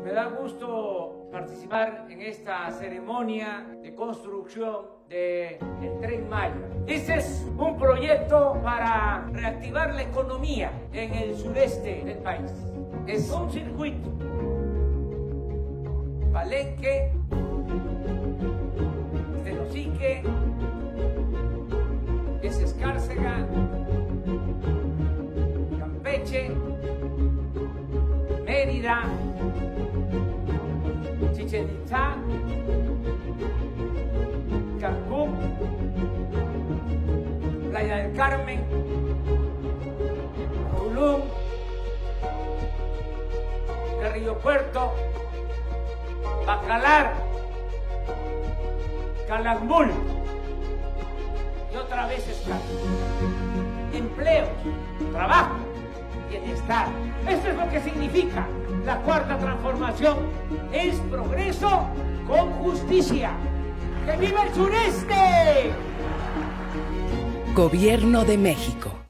Me da gusto participar en esta ceremonia de construcción del Tren Maya. Este es un proyecto para reactivar la economía en el sureste del país. Es un circuito. Palenque, Tenosique, es Escárcega, Campeche, Mérida, Chichén Itzá, Cancún, Playa del Carmen, Tulum, el Río Puerto, Bacalar, Calakmul y otra vez Escala. Empleo, trabajo, bienestar. Esto es lo que significa la cuarta transformación. Es progreso con justicia. ¡Que viva el sureste! Gobierno de México.